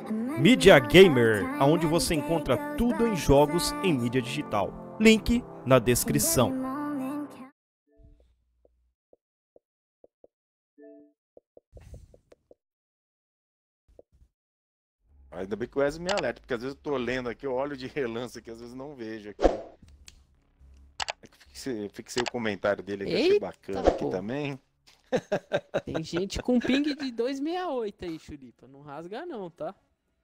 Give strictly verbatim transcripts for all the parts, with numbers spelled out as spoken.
Mídia Gamer, onde você encontra tudo em jogos em mídia digital. Link na descrição. Ainda bem que o Wesley me alerta, porque às vezes eu tô lendo aqui, eu olho de relance aqui, às vezes não vejo aqui. É que fixei, fixei o comentário dele aqui, achei Eita, bacana aqui pô. também. Tem gente com ping de duzentos e sessenta e oito aí, Chulipa. Não rasga não, tá?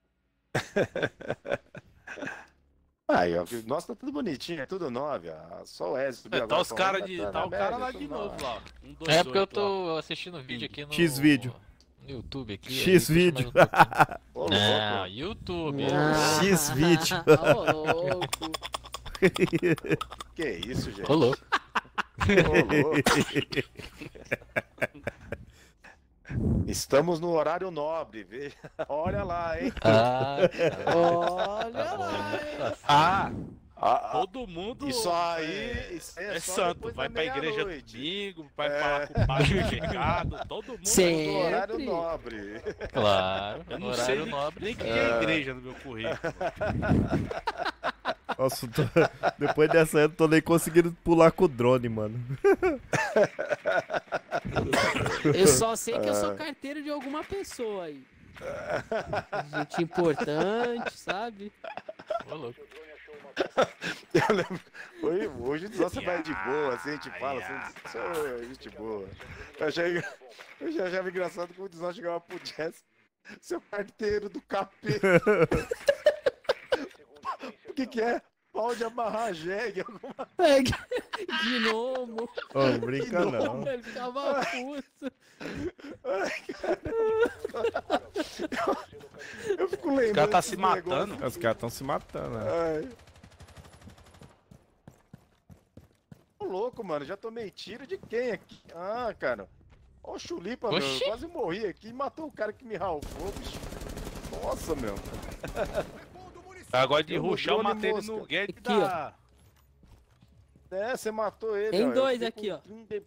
Aí, ó, nossa, tá tudo bonitinho, é tudo nove, ó. Só o Wesley subiu É, tá agora. os falando, caras tá- de. tá Tá na o cara média, lá tudo de novo nove. lá. Um, dois, É porque eu oito lá. tô assistindo vídeo aqui no... X-vídeo. no YouTube aqui. aí X-vídeo. puxa mais um pouquinho. Ô, Não, louco. YouTube. Ah, X-vídeo. ô, louco. Que isso, gente? Ô, louco. Ô, louco. Estamos no horário nobre, veja. Olha lá, hein? Ah, tá. Olha lá, hein? Ah, Ah, ah, todo mundo. isso aí, É, isso aí é, é só santo. depois Vai da pra igreja meia-noite. domingo, vai É. falar com o padre do pecado. Todo mundo. Sim. No horário Sempre. nobre. Claro, Eu não horário sei nem, nobre. nem que é igreja no meu currículo. Nossa, tô- depois dessa eu não tô nem conseguindo pular com o drone, mano. Eu só sei que eu sou carteiro de alguma pessoa aí. Gente importante, sabe? Ô, louco. Eu lembro, hoje, hoje você vai de boa, assim, a gente fala assim, sou gente boa. Eu achei, eu já achava engraçado como o Dizão chegava pro Jess, seu carteiro do capeta. O que que é? Pau de amarrar jegue, alguma Pega gnomo. Ô, não brinca não. Ele ficava puto. Eu fico lembrando. O cara tá desses se matando. negócios. Os caras tão se matando, né? Ai. Ô, louco, mano, já tomei tiro de quem aqui? Ah, cara. Ó o Chulipa, meu, Oxi. eu quase morri aqui e matou o cara que me ralfou, bicho. Nossa, meu. Agora de Eu ruxar, eu mudou de matei ele mosca. no gate Aqui, da. É, você matou ele. Tem ó, eu dois fiquei aqui, com ó. trinta...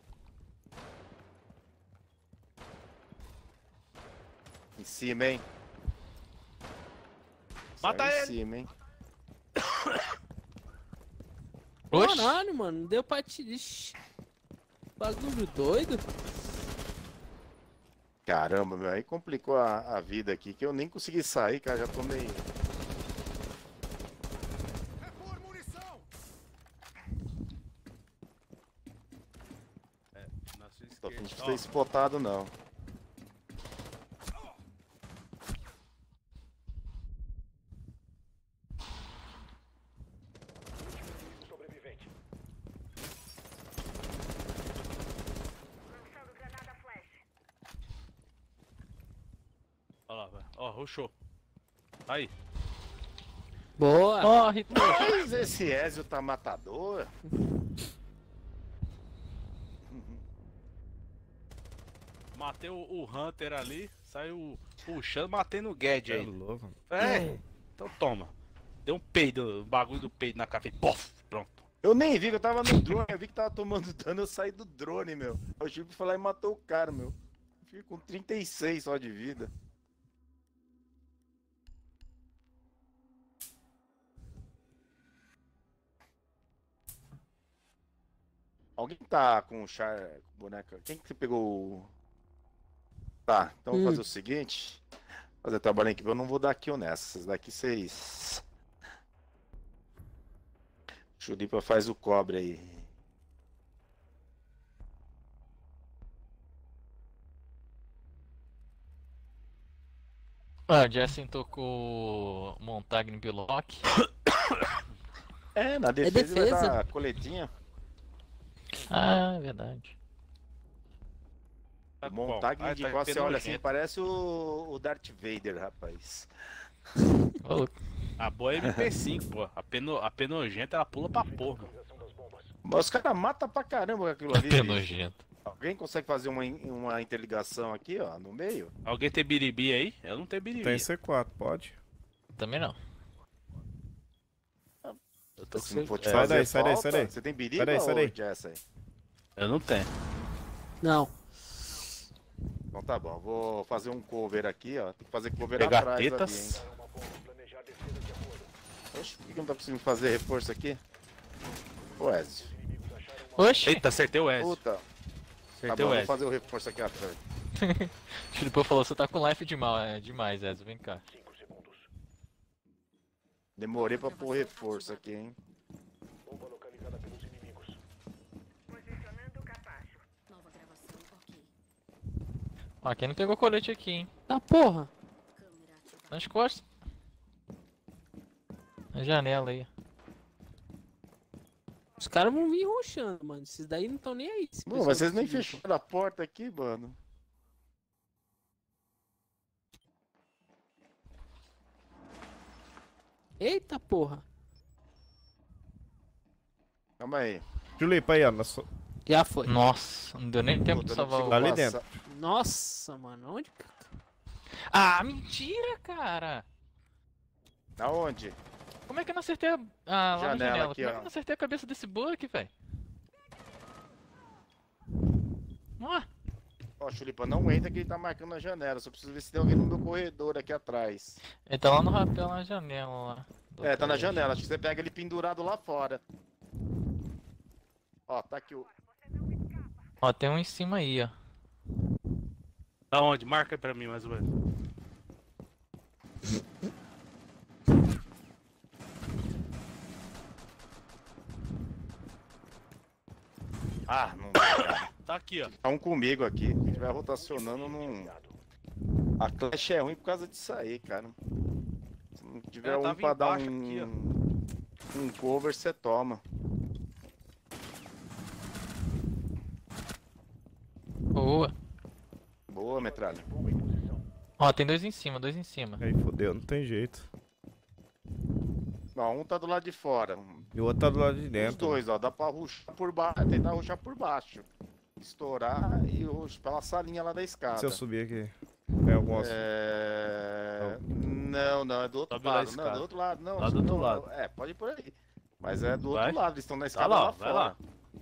Em cima, hein? Mata Saiu ele. Em cima, hein? Oxi. Caralho, mano. Não deu pra te. Ixi. Bagulho doido. Caramba, meu, aí complicou a, a vida aqui, que eu nem consegui sair, cara, já tomei. Na sua Tô esquerda. fingindo Ó, ter spotado, não. ó lá, vai. Ó, ruxou. Aí. Boa. Morre, trouxa. Mas esse Ezio tá matador. Matei o, o Hunter ali. Saiu puxando, matei no Gued É aí. louco. É. Então toma. Deu um peido, o bagulho do peido na cara. Fez pof, pronto. Eu nem vi, que eu tava no drone, eu vi que tava tomando dano, eu saí do drone, meu. O Chico foi lá e matou o cara, meu. Fico com trinta e seis só de vida. Alguém tá com o char... boneca? Quem que pegou o... Tá, então vou Hum. fazer o seguinte. Fazer trabalho em equipe, eu não vou dar kill nessa. Essas daqui vocês... Chulipa faz o cobre aí. Ah, Jessen tocou Montagem Bilock. É, na defesa, vai defesa. dar coletinha. Ah, é verdade. Tá bom. Montagem Ai, de tá costas, você olha assim, nojento. parece o, o Darth Vader, rapaz. Ô, louco. A boa é M P cinco, pô. A peno, a penogenta ela pula pra porra. Mas os caras matam pra caramba com aquilo ali. Até nojento. Alguém consegue fazer uma, in- uma interligação aqui, ó, no meio? Alguém tem biribi aí? Eu não tenho biribi. Tem C quatro, pode? Também não. Eu tô Se não for te é, Sai fazer daí, sai daí, falta, sai daí. Você tem biriba Sai daí, sai daí. ou Jess aí? Eu não tenho. Não. Então tá bom, vou fazer um cover aqui, ó. Tem que fazer cover Pegar atrás tetas. ali, hein. Oxe, por que não tá conseguindo fazer reforço aqui? Ô, Ezio. Oxi! Eita, acertei o S. Puta. Tá Acertei bom, o vou S. fazer o reforço aqui atrás. O Filipão falou, você tá com life de mal, é demais, Ezio, vem cá. Demorei pra pôr reforço aqui, hein. Ó, quem não pegou colete aqui, hein? Tá porra. Nas costas. Na janela aí. Os caras vão vir rushando, mano. Esses daí não estão nem aí. esse Não, pessoal mas vocês do nem civil, fecharam a porta aqui, mano. pô. Eita porra. Calma aí. Julipa aí, ó. Na sua... Já foi. Nossa, não deu nem tempo de Puta, eu não salvar o... Tá ali consigo dentro. passar. Nossa, mano. Onde que... Ah, mentira, cara! Aonde? Como é que eu não acertei a... Ah, lá Janela na janela. aqui, Como é ó. que eu não acertei a cabeça desse Buck, velho? Ó, Ó, Chulipa, não entra que ele tá marcando a janela. Só preciso ver se tem alguém no meu corredor aqui atrás. ele tá lá no rapel, na janela lá. do É, tá na prédio. janela. Acho que você pega ele pendurado lá fora. Ó, tá aqui o... Ó, tem um em cima aí, ó. Aonde? Marca aí pra mim, mais ou menos. Ah, não dá, cara. Tá aqui, ó. Tá um comigo aqui. Se estiver rotacionando, não... A Clash é ruim por causa disso aí, cara. Se não tiver É, um tava pra dar embaixo um... aqui, um cover, você toma. Boa. Boa, metralha. Ó, tem dois em cima, dois em cima. Aí fodeu, não tem jeito. Ó, um tá do lado de fora. E o outro tá do lado de Os dentro. dois, ó. Dá pra ruxar por baixo, tentar ruxar por baixo. Estourar e ruxar pela salinha lá da escada. Se eu subir aqui. Tem algumas. É... Não, não, é do outro Sobe lá a lado. Não, escada. do outro lado, não. Lá do não, outro lado. É, pode ir por aí. Mas é do Vai. outro lado, eles estão na Tá escada lá, lá ó, vai fora. lá.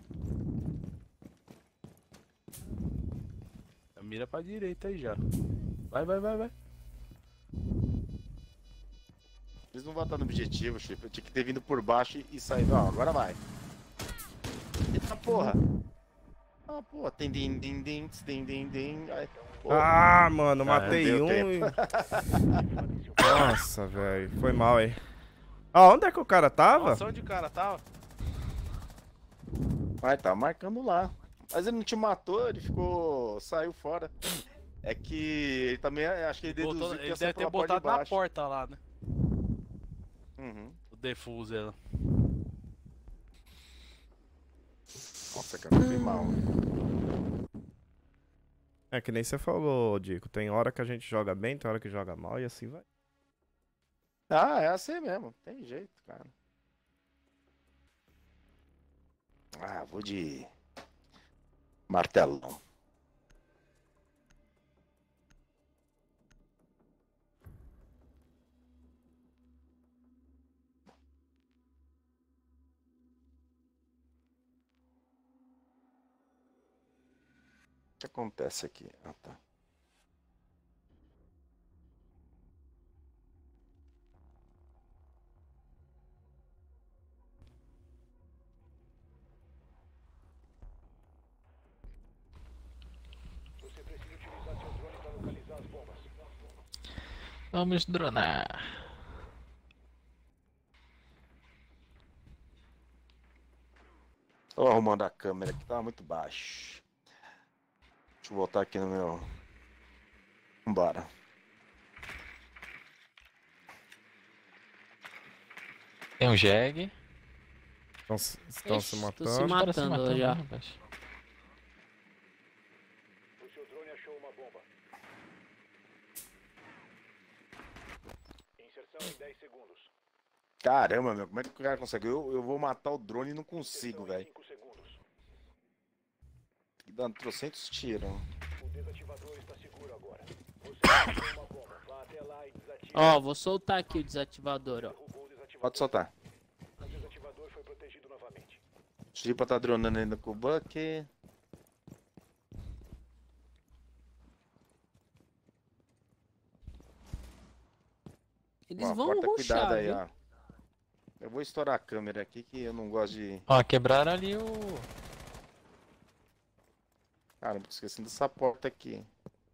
Mira pra direita aí já. Vai, vai, vai, vai. Eles não vão estar no objetivo, Chip. Eu tinha que ter vindo por baixo e- e saído. Ó, agora vai. Eita porra. Ah, porra. Tem din, din, din, din, din, din. Ai, porra. Ah, mano, matei deu um tempo. e... Nossa, velho. Foi mal aí. Ah, onde é que o cara tava? Nossa, onde o cara tava? Vai, tá marcando lá. Mas ele não te matou, ele ficou... saiu fora. É que ele também, acho que ele deduziu Botou- que ele ia deve ser ter pela porta de botado na baixo. porta lá, né? Uhum. O defuser. Nossa, cara, foi mal. É que nem você falou, Dico. Tem hora que a gente joga bem, tem hora que joga mal e assim vai. Ah, é assim mesmo. Tem jeito, cara. Ah, vou de... martelão. O que acontece aqui? Ah, tá. Vamos dronar. Tô arrumando a câmera que tava muito baixo. Deixa eu voltar aqui no meu... Vambora. Tem um Jeg. Estão se estão se Ixi, tô matando. se Os caras matando já. né, rapaz? Caramba, meu, como é que o cara consegue? Eu, eu vou matar o drone e não consigo, velho. Tem que dar trocentos tiros. Ó, vou soltar aqui o desativador, ó. Pode soltar. O Chipa tá dronando ainda com o Buck. Eles Ó, vão corta rushar, cuidado aí, viu? ó. Eu vou estourar a câmera aqui que eu não gosto de... Ó, quebraram ali o... Caramba, tô esquecendo dessa porta aqui.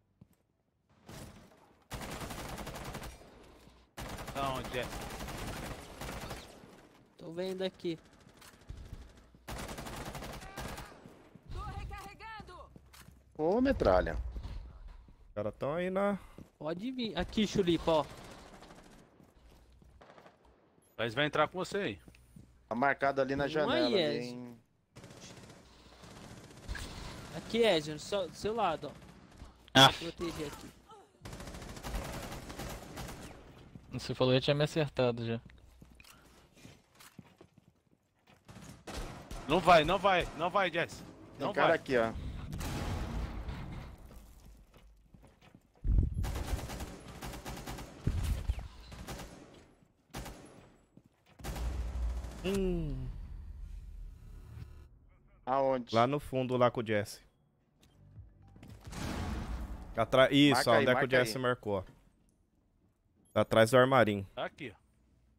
Tá onde é? Tô vendo aqui. Ô, metralha. Os caras tão aí na... Pode vir. Aqui, Chulipa, ó. Mas vai entrar com você aí. Tá marcado ali na Não janela, aí, ali, Ezio. hein? Aqui, Ezio, só do seu lado, ó. Ah, Vou proteger aqui. você falou que tinha me acertado já. Não vai, não vai, não vai, Jess. Tem Não cara vai. aqui, ó. Hum, Aonde? lá no fundo, lá com o Jesse. Atra... Isso, Marca ó, aí, onde é que o marca Jesse aí. marcou, ó. Tá atrás do armarinho. Tá aqui, ó.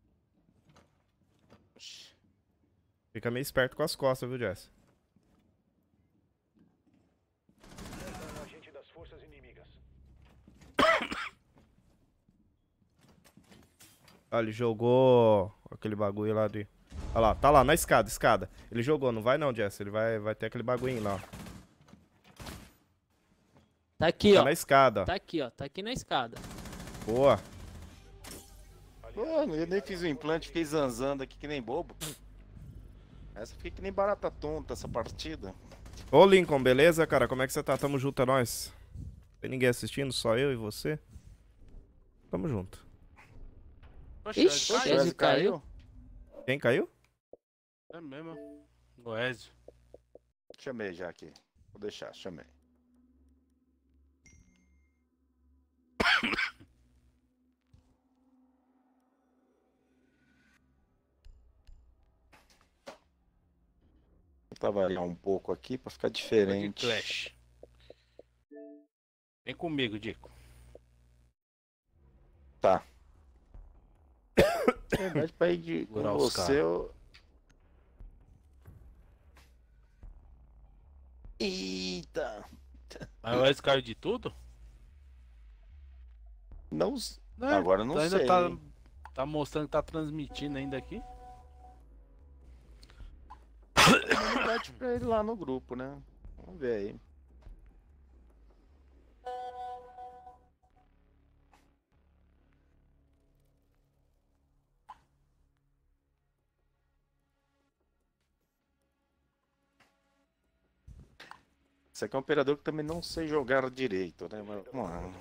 Fica meio esperto com as costas, viu, Jesse? Ah, ele jogou aquele bagulho lá de... Olha lá, tá lá, na escada, escada. Ele jogou, não vai não, Jesse. Ele vai, vai ter aquele bagulhinho lá, ó. Tá aqui, Tá ó. na escada, ó. Tá aqui, ó. Tá aqui na escada. Boa. Pô, eu nem fiz o implante, fiquei zanzando aqui que nem bobo. Essa fica que nem barata tonta, essa partida. Ô, Lincoln, beleza, cara? Como é que você tá? Tamo junto, é nóis. Tem ninguém assistindo, só eu e você? Tamo junto. Poxa, Ixi, Ezio, Ezio caiu. Quem caiu? É mesmo. O Ezio. Chamei já aqui. Vou deixar, chamei. Vou trabalhar um pouco aqui pra ficar Foi de diferente. Clash. Vem comigo, Dico. Tá. Na verdade, pra ir de, com Segurar os você, eu... Eita! Mas o Ezio caiu de tudo? Não, s- Não, agora eu não ainda sei. tá, tá mostrando que tá transmitindo ainda aqui. Mandate pra ele lá no grupo, né? Vamos ver aí. Esse aqui é um operador que também não sei jogar direito, né? Mas, vamos lá.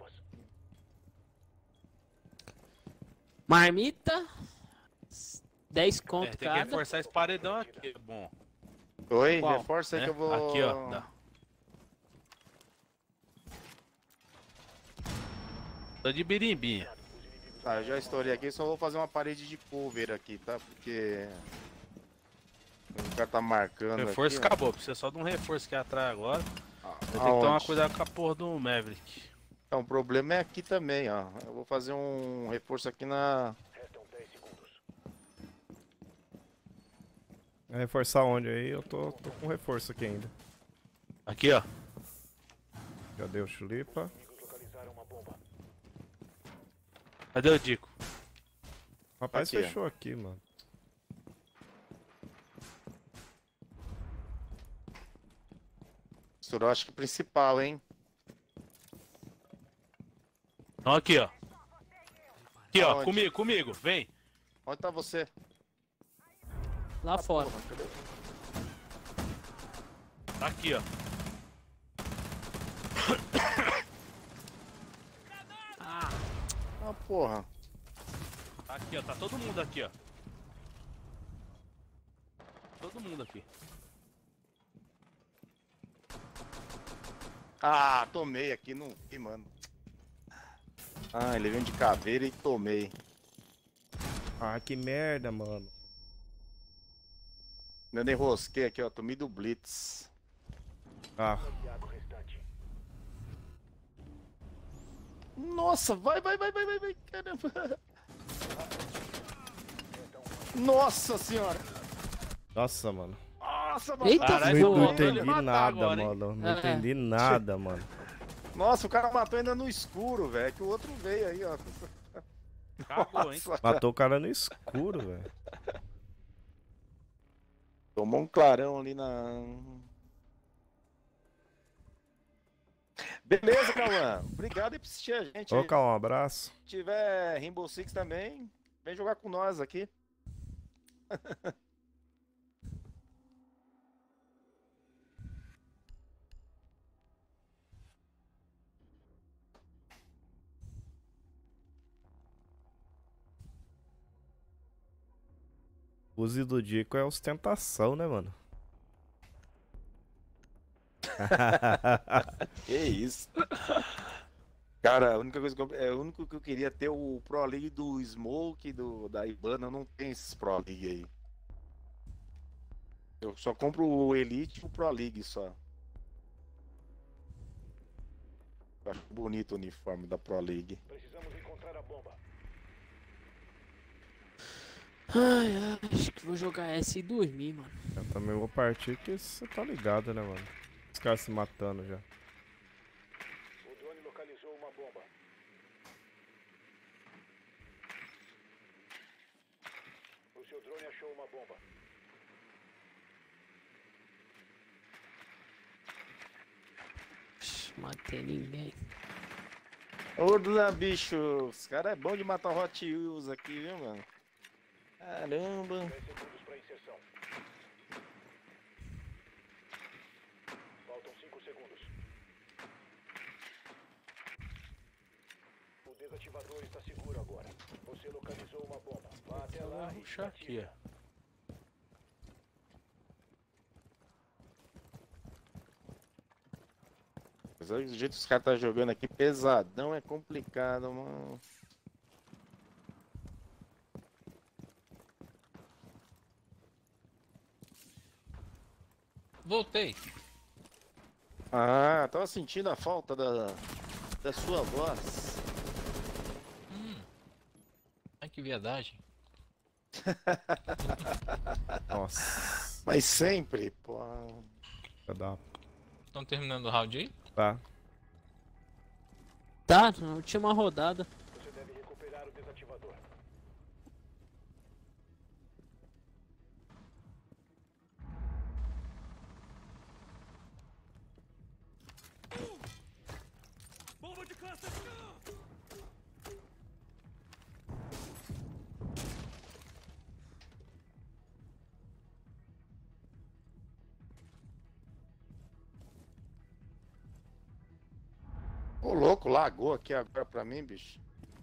Marmita. dez É, conto tem que cada. reforçar esse paredão aqui. Bom, Oi, Qual? reforça aí né? que eu vou... Aqui, ó. Dá. Tô de birimbinha. Tá, eu já estourei aqui, só vou fazer uma parede de cover aqui, tá? Porque... O cara tá marcando Reforço aqui, ó. acabou. Precisa só de um reforço aqui atrás agora. Ah, Vai ter que tomar aonde? cuidado com a porra do Maverick. Então, o problema é aqui também, ó. Eu vou fazer um reforço aqui na... Vai reforçar onde aí? Eu tô, tô com reforço aqui ainda. Aqui, ó. Já deu chulipa. Cadê o Dico? Rapaz, Aqui, ó. fechou aqui, mano. Estourou, acho que principal, hein? Então aqui, ó. Aqui, ó. Aonde? Comigo, comigo. Vem. Onde tá você? Lá fora. Porra, cadê? Tá aqui, ó. Ah, Ah, porra. Tá aqui, ó. Tá todo mundo aqui, ó. Todo mundo aqui. Ah, tomei aqui, não vi, mano. Ah, ele veio de caveira e tomei. Ah, que merda, mano. Eu nem rosquei aqui, ó. Tomei do Blitz. Ah, Nossa, vai, vai, vai, vai, vai, vai. Caramba. Nossa senhora! Nossa, mano. Nossa, mano! Eita, Caralho, Não, pô, não vou entendi ele matar nada, agora, hein? mano. Não É. entendi nada, mano. Nossa, o cara matou ainda no escuro, velho. Que o outro veio aí, ó. Cagou, hein? Nossa, Matou o cara no escuro, velho. tomou um clarão ali na. Beleza, Cauã. Obrigado aí por assistir a gente. Ô, aí. Cal, um abraço. Se tiver Rainbow Six também, vem jogar com nós aqui. Use do Dico é ostentação, né, mano? Que isso. Cara, a única coisa que eu, é o único que eu queria ter o Pro League do Smoke, do, da Ibana, não tem esses Pro League aí. Eu só compro o Elite e o Pro League só. Eu acho bonito o uniforme da Pro League. Ai, ai, acho que vou jogar essa e dormir, mano. Eu também vou partir que você tá ligado, né, mano? Os caras se matando já. O drone localizou uma bomba. O seu drone achou uma bomba. Psh, matei ninguém. Ô, Duna, bicho, os caras é bom de matar Hot Wheels aqui, viu, mano? Caramba. dez segundos para inserção. Faltam cinco segundos. O desativador está seguro agora. Você localizou uma bomba. Vá até lá e Puxa aqui, ó. Mas olha, do jeito que os caras tá jogando aqui, pesadão, é complicado, mano. Voltei. Ah, tava sentindo a falta da, da sua voz. Hum. Ai, que viadagem. Nossa. Mas sempre, pô. Vai dar. Estão terminando o round aí? Tá. Tá, na última rodada. você deve recuperar o desativador. Ô, louco, lagou aqui agora pra mim, bicho.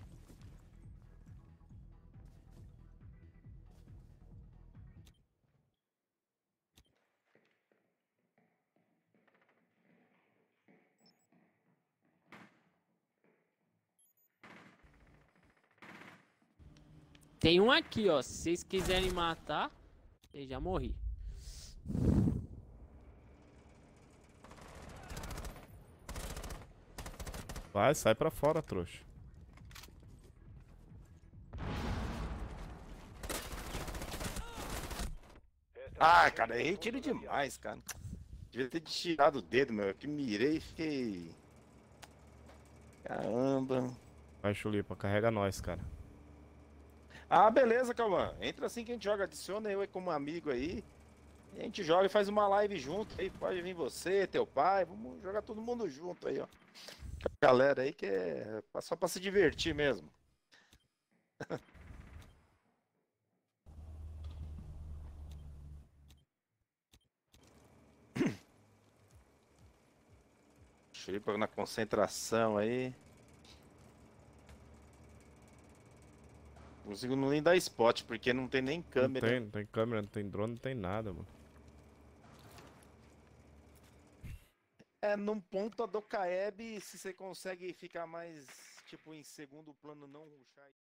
Tem um aqui, ó. Se vocês quiserem matar, eu já morri. Vai, sai pra fora, trouxa. Ah, cara, errei tiro demais, cara. Devia ter tirado o dedo, meu. Que mirei e fiquei. Caramba. Vai, Chulipa, carrega nós, cara. Ah, beleza, Calma. Entra assim que a gente joga. Adiciona eu aí como amigo aí. E a gente joga e faz uma live junto aí. Pode vir você, teu pai. Vamos jogar todo mundo junto aí, ó. A galera aí que é só pra se divertir mesmo. Chulipa na concentração aí. Não consigo nem dar spot, porque não tem nem Não câmera. tem, não tem câmera, não tem drone, não tem nada, mano. É, num ponto do Caeb, se você consegue ficar mais, tipo, em segundo plano, não rushar.